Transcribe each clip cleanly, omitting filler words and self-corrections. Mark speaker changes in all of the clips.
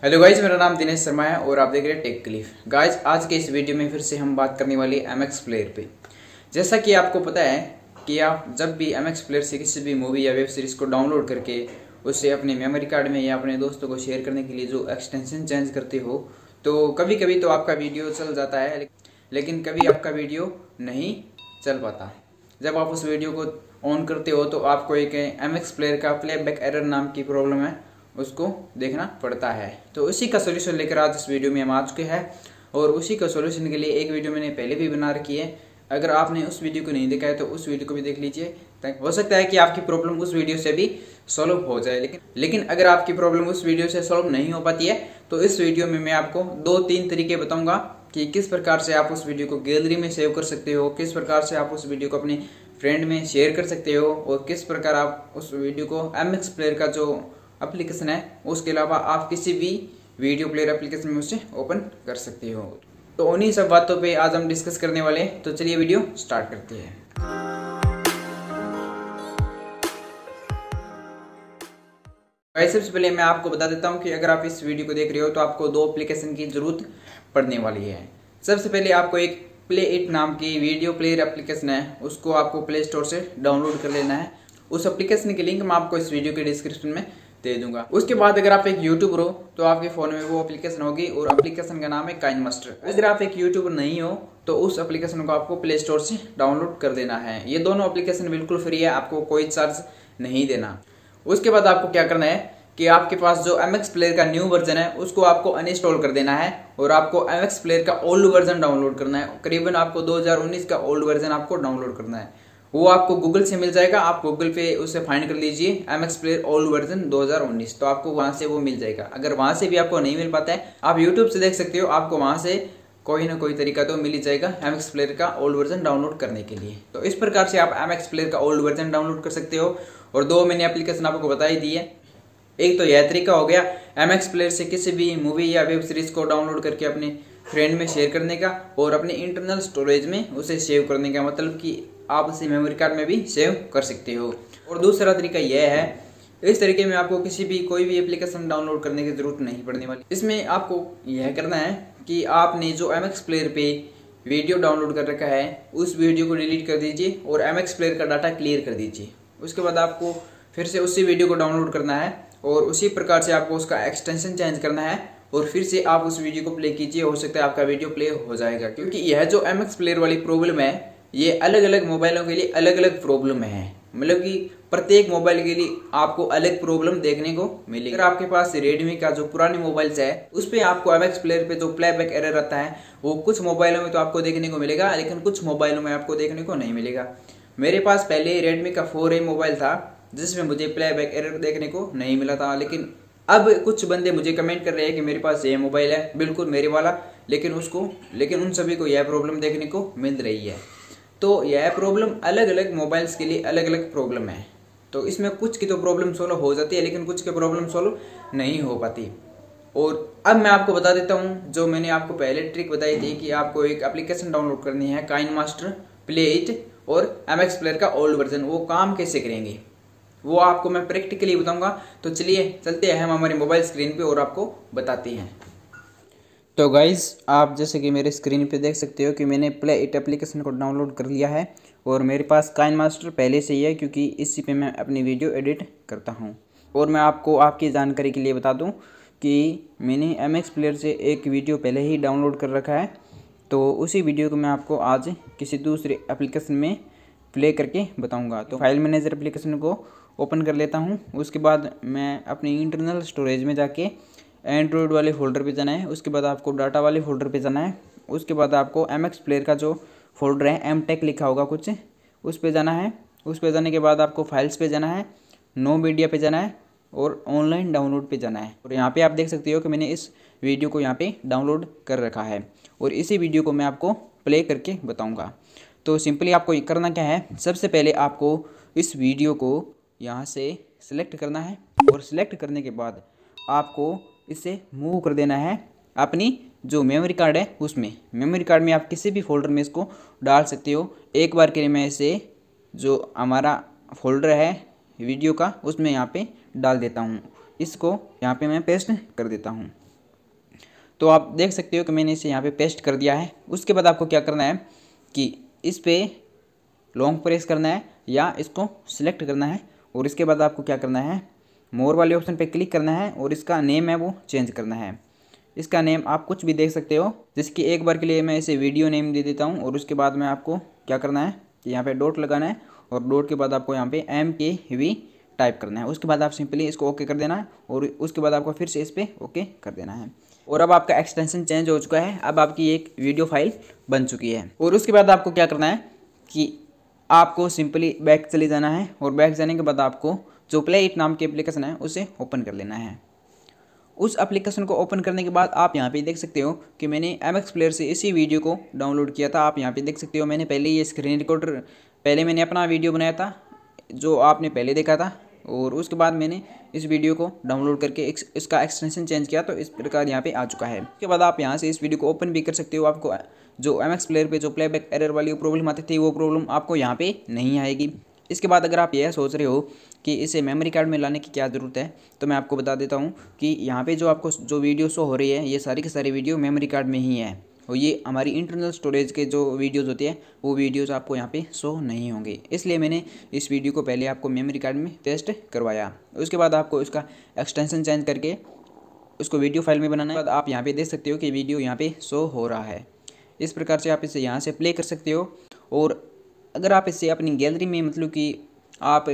Speaker 1: Hello guys, मेरा नाम दिनेश शर्मा है और आप देख रहे हैं टेक क्लिफ। गाइज, आज के इस वीडियो में फिर से हम बात करने वाली है MX प्लेयर पे। जैसा कि आपको पता है कि आप जब भी MX प्लेयर से किसी भी मूवी या वेब सीरीज़ को डाउनलोड करके उसे अपने मेमोरी कार्ड में या अपने दोस्तों को शेयर करने के लिए जो एक्सटेंशन चेंज करते हो, तो कभी कभी तो आपका वीडियो चल जाता है, लेकिन कभी आपका वीडियो नहीं चल पाता। जब आप उस वीडियो को ऑन करते हो तो आपको एक MX प्लेयर का प्लेबैक एरर नाम की प्रॉब्लम है, उसको देखना पड़ता है। तो उसी का सोल्यूशन लेकर आज इस वीडियो में हम आ चुके हैं और उसी का सोल्यूशन के लिए एक वीडियो मैंने पहले भी बना रखी है। अगर आपने उस वीडियो को नहीं देखा है तो उस वीडियो को भी देख लीजिए। हो सकता है कि आपकी प्रॉब्लम उस वीडियो से भी सॉल्व हो जाए, लेकिन अगर आपकी प्रॉब्लम उस वीडियो से सॉल्व नहीं हो पाती है तो इस वीडियो में मैं आपको 2-3 तरीके बताऊंगा कि किस प्रकार से आप उस वीडियो को गैलरी में सेव कर सकते हो, किस प्रकार से आप उस वीडियो को अपने फ्रेंड में शेयर कर सकते हो और किस प्रकार आप उस वीडियो को MX प्लेयर का जो एप्लीकेशन है उसके अलावा आप किसी भी वीडियो प्लेयर एप्लीकेशन में उसे ओपन कर सकते हो। तो उन्हीं सब बातों पे आज हम डिस्कस करने वाले हैं। तो चलिए वीडियो स्टार्ट करते हैं। गाइस, सबसे पहले मैं आपको बता देता हूं कि अगर आप इस वीडियो को देख रहे हो तो आपको 2 एप्लीकेशन की जरूरत पड़ने वाली है। सबसे पहले आपको एक प्ले इट नाम की वीडियो प्लेयर एप्लीकेशन है, उसको आपको प्ले स्टोर से डाउनलोड कर लेना है। उस एप्लीकेशन की लिंक मैं आपको इस वीडियो के डिस्क्रिप्शन में दे दूंगा। उसके बाद अगर आप एक यूट्यूबर हो तो आपके फोन में वो एप्लीकेशन होगी और एप्लीकेशन का नाम है काइनमास्टर। अगर आप एक यूट्यूबर नहीं हो तो उस एप्लीकेशन को आपको प्ले स्टोर से डाउनलोड कर देना है। ये दोनों एप्लीकेशन बिल्कुल फ्री है, आपको कोई चार्ज नहीं देना। उसके बाद आपको क्या करना है कि आपके पास जो MX प्लेयर का न्यू वर्जन है उसको आपको अनइंस्टॉल कर देना है और आपको MX प्लेयर का ओल्ड वर्जन डाउनलोड करना है। करीबन आपको 2019 का ओल्ड वर्जन आपको डाउनलोड करना है। वो आपको गूगल से मिल जाएगा, आप गूगल पे उसे फाइंड कर लीजिए MX प्लेयर ओल्ड वर्जन 2019, तो आपको वहां से वो मिल जाएगा। अगर वहां से भी आपको नहीं मिल पाता है, आप यूट्यूब से देख सकते हो, आपको वहां से कोई ना कोई तरीका तो मिल ही जाएगा MX प्लेयर का ओल्ड वर्जन डाउनलोड करने के लिए। तो इस प्रकार से आप MX प्लेयर का ओल्ड वर्जन डाउनलोड कर सकते हो। और 2 मैंने एप्लीकेशन आपको बता ही दी है। एक तो यह तरीका हो गया MX प्लेयर से किसी भी मूवी या वेब सीरीज को डाउनलोड करके अपने फ्रेंड में शेयर करने का और अपने इंटरनल स्टोरेज में उसे सेव करने का, मतलब कि आप उसे मेमोरी कार्ड में भी सेव कर सकते हो। और दूसरा तरीका यह है, इस तरीके में आपको कोई भी एप्लीकेशन डाउनलोड करने की जरूरत नहीं पड़ने वाली। इसमें आपको यह करना है कि आपने जो MX प्लेयर पे वीडियो डाउनलोड कर रखा है उस वीडियो को डिलीट कर दीजिए और MX प्लेयर का डाटा क्लियर कर दीजिए। उसके बाद आपको फिर से उसी वीडियो को डाउनलोड करना है और उसी प्रकार से आपको उसका एक्सटेंशन चेंज करना है और फिर से आप उस वीडियो को प्ले कीजिए। हो सकता है आपका वीडियो प्ले हो जाएगा, क्योंकि यह जो MX प्लेयर वाली प्रॉब्लम है ये अलग अलग मोबाइलों के लिए अलग अलग प्रॉब्लम है, मतलब कि प्रत्येक मोबाइल के लिए आपको अलग प्रॉब्लम देखने को मिलेगी। अगर आपके पास रेडमी का जो पुराने मोबाइल्स है उस पर आपको MX प्लेयर पे जो प्लेबैक एरर आता है वो कुछ मोबाइलों में तो आपको देखने को मिलेगा, लेकिन कुछ मोबाइलों में आपको देखने को नहीं मिलेगा। मेरे पास पहले रेडमी का 4A मोबाइल था जिसमें मुझे प्लेबैक एरर देखने को नहीं मिला था, लेकिन अब कुछ बंदे मुझे कमेंट कर रहे हैं कि मेरे पास ये मोबाइल है बिल्कुल मेरे वाला, लेकिन उन सभी को यह प्रॉब्लम देखने को मिल रही है। तो यह प्रॉब्लम अलग अलग मोबाइल्स के लिए अलग अलग प्रॉब्लम है। तो इसमें कुछ की तो प्रॉब्लम सॉल्व हो जाती है, लेकिन कुछ की प्रॉब्लम सॉल्व नहीं हो पाती। और अब मैं आपको बता देता हूँ जो मैंने आपको पहले ट्रिक बताई थी कि आपको एक एप्लीकेशन डाउनलोड करनी है काइनमास्टर, प्ले इट और MX प्लेयर का ओल्ड वर्जन। वो काम कैसे करेंगे वो आपको मैं प्रैक्टिकली बताऊंगा। तो चलिए चलते हैं हम हमारी मोबाइल स्क्रीन पे और आपको बताते हैं। तो गाइज़, आप जैसे कि मेरे स्क्रीन पे देख सकते हो कि मैंने प्ले इट एप्लीकेशन को डाउनलोड कर लिया है और मेरे पास काइनमास्टर पहले से ही है, क्योंकि इसी पे मैं अपनी वीडियो एडिट करता हूँ। और मैं आपको आपकी जानकारी के लिए बता दूँ कि मैंने MX प्लेयर से एक वीडियो पहले ही डाउनलोड कर रखा है, तो उसी वीडियो को मैं आपको आज किसी दूसरे एप्लीकेशन में प्ले करके बताऊँगा। तो फाइल मैनेजर एप्लीकेशन को ओपन कर लेता हूँ। उसके बाद मैं अपनी इंटरनल स्टोरेज में जाके एंड्रॉयड वाले फोल्डर पे जाना है। उसके बाद आपको डाटा वाले फोल्डर पे जाना है। उसके बाद आपको MX प्लेयर का जो फोल्डर है MTech लिखा होगा कुछ, उस पे जाना है। उस पे जाने के बाद आपको फाइल्स पे जाना है, नो मीडिया पे जाना है और ऑनलाइन डाउनलोड पे जाना है। और यहाँ पे आप देख सकते हो कि मैंने इस वीडियो को यहाँ पे डाउनलोड कर रखा है और इसी वीडियो को मैं आपको प्ले करके बताऊँगा। तो सिंपली आपको करना क्या है, सबसे पहले आपको इस वीडियो को यहाँ से सिलेक्ट करना है और सिलेक्ट करने के बाद आपको इसे मूव कर देना है अपनी जो मेमोरी कार्ड है उसमें। मेमोरी कार्ड में आप किसी भी फोल्डर में इसको डाल सकते हो। एक बार के लिए मैं इसे जो हमारा फोल्डर है वीडियो का उसमें यहाँ पे डाल देता हूँ। इसको यहाँ पे मैं पेस्ट कर देता हूँ। तो आप देख सकते हो कि मैंने इसे यहाँ पे पेस्ट कर दिया है। उसके बाद आपको क्या करना है कि इस पर लॉन्ग प्रेस करना है या इसको सिलेक्ट करना है, और इसके बाद आपको क्या करना है, मोर वाले ऑप्शन पे क्लिक करना है और इसका नेम है वो चेंज करना है। इसका नेम आप कुछ भी देख सकते हो, जिसकी एक बार के लिए मैं इसे वीडियो नेम दे देता हूँ। और उसके बाद में आपको क्या करना है कि यहाँ पे डॉट लगाना है और डॉट के बाद आपको यहाँ पे MKV टाइप करना है। उसके बाद आप सिंपली इसको ओके कर देना है और उसके बाद आपको फिर से इस पर ओके कर देना है। और अब आपका एक्सटेंशन चेंज हो चुका है, अब आपकी एक वीडियो फाइल बन चुकी है। और उसके बाद आपको क्या करना है कि आपको सिंपली बैक चले जाना है और बैक जाने के बाद आपको जो प्ले इट नाम की एप्लीकेशन है उसे ओपन कर लेना है। उस एप्लीकेशन को ओपन करने के बाद आप यहाँ पे देख सकते हो कि मैंने MX प्लेयर से इसी वीडियो को डाउनलोड किया था। आप यहाँ पे देख सकते हो मैंने पहले ये स्क्रीन रिकॉर्डर, पहले मैंने अपना वीडियो बनाया था जो आपने पहले देखा था, और उसके बाद मैंने इस वीडियो को डाउनलोड करके इसका एक्सटेंशन चेंज किया, तो इस प्रकार यहाँ पे आ चुका है। उसके बाद आप यहाँ से इस वीडियो को ओपन भी कर सकते हो। आपको जो MX प्लेयर पे जो प्लेबैक एरर वाली प्रॉब्लम आती थी वो प्रॉब्लम आपको यहाँ पे नहीं आएगी। इसके बाद अगर आप यह सोच रहे हो कि इसे मेमोरी कार्ड में लाने की क्या ज़रूरत है, तो मैं आपको बता देता हूँ कि यहाँ पे जो आपको जो वीडियो शो हो रही है ये सारी की सारी वीडियो मेमोरी कार्ड में ही है, और ये हमारी इंटरनल स्टोरेज के जो वीडियोज़ होती है वो वीडियोज़ आपको यहाँ पे शो नहीं होंगे। इसलिए मैंने इस वीडियो को पहले आपको मेमोरी कार्ड में पेस्ट करवाया। उसके बाद आपको इसका एक्सटेंशन चेंज करके उसको वीडियो फाइल में बनाना है। बाद आप यहाँ पे देख सकते हो कि वीडियो यहाँ पे शो हो रहा है। इस प्रकार से आप इसे यहाँ से प्ले कर सकते हो। और अगर आप इसे अपनी गैलरी में, मतलब कि आप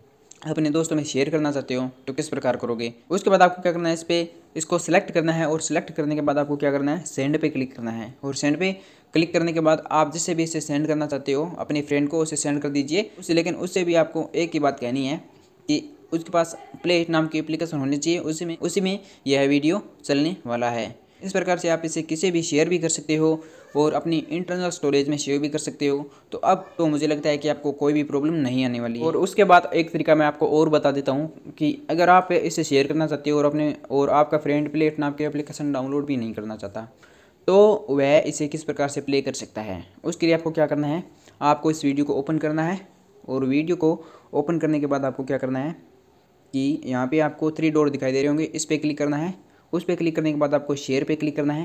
Speaker 1: अपने दोस्तों में शेयर करना चाहते हो तो किस प्रकार करोगे। उसके बाद आपको क्या करना है, इस पर इसको सिलेक्ट करना है और सिलेक्ट करने के बाद आपको क्या करना है, सेंड पे क्लिक करना है। और सेंड पे क्लिक करने के बाद आप जिससे भी इसे सेंड करना चाहते हो अपने फ्रेंड को उसे सेंड कर दीजिए उसे। लेकिन उससे भी आपको एक ही बात कहनी है कि उसके पास प्ले इट नाम की एप्लीकेशन होनी चाहिए, उसी में यह वीडियो चलने वाला है। इस प्रकार से आप इसे किसी भी शेयर भी कर सकते हो और अपनी इंटरनल स्टोरेज में शेयर भी कर सकते हो। तो अब तो मुझे लगता है कि आपको कोई भी प्रॉब्लम नहीं आने वाली है। और उसके बाद एक तरीका मैं आपको और बता देता हूँ कि अगर आप इसे शेयर करना चाहते हो और आपका फ्रेंड प्ले इट नाम की एप्लीकेशन डाउनलोड भी नहीं करना चाहता, तो वह इसे किस प्रकार से प्ले कर सकता है। उसके लिए आपको क्या करना है, आपको इस वीडियो को ओपन करना है और वीडियो को ओपन करने के बाद आपको क्या करना है कि यहाँ पे आपको 3 डॉट दिखाई दे रहे होंगे, इस पर क्लिक करना है। उस पर क्लिक करने के बाद आपको शेयर पे क्लिक करना है।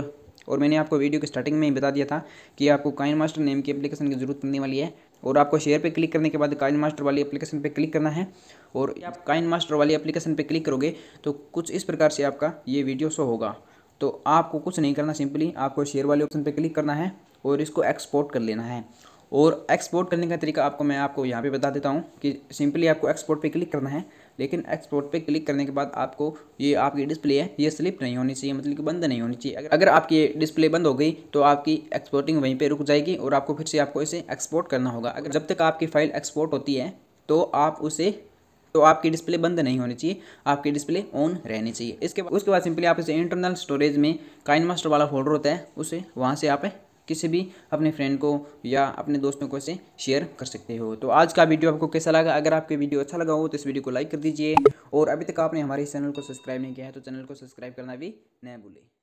Speaker 1: और मैंने आपको वीडियो की स्टार्टिंग में ही बता दिया था कि आपको काइनमास्टर नेम की एप्लीकेशन की ज़रूरत पड़ने वाली है। और आपको शेयर पे क्लिक करने के बाद काइनमास्टर वाली एप्लीकेशन पे क्लिक करना है। और आप काइनमास्टर वाली एप्लीकेशन पे क्लिक करोगे तो कुछ इस प्रकार से आपका ये वीडियो शो होगा। तो आपको कुछ नहीं करना, सिंपली आपको शेयर वाले ऑप्शन पर क्लिक करना है और इसको एक्सपोर्ट कर लेना है। और एक्सपोर्ट करने का तरीका मैं आपको यहाँ पे बता देता हूँ कि सिंपली आपको एक्सपोर्ट पे क्लिक करना है। लेकिन एक्सपोर्ट पे क्लिक करने के बाद आपको ये आपकी डिस्प्ले है ये स्लिप नहीं होनी चाहिए, मतलब कि बंद नहीं होनी चाहिए। अगर आपकी डिस्प्ले बंद हो गई तो आपकी एक्सपोर्टिंग वहीं पे रुक जाएगी और आपको फिर से आपको इसे एक्सपोर्ट करना होगा। अगर जब तक आपकी फ़ाइल एक्सपोर्ट होती है तो आपकी डिस्प्ले बंद नहीं होनी चाहिए, आपकी डिस्प्ले ऑन रहनी चाहिए। उसके बाद सिंपली आप इसे इंटरनल स्टोरेज में काइनमास्टर वाला फोल्डर होता है उसे वहाँ से आप किसी भी अपने फ्रेंड को या अपने दोस्तों को इसे शेयर कर सकते हो। तो आज का वीडियो आपको कैसा लगा? अगर आपके वीडियो अच्छा लगा हो तो इस वीडियो को लाइक कर दीजिए। और अभी तक आपने हमारे इस चैनल को सब्सक्राइब नहीं किया है तो चैनल को सब्सक्राइब करना भी न भूलें।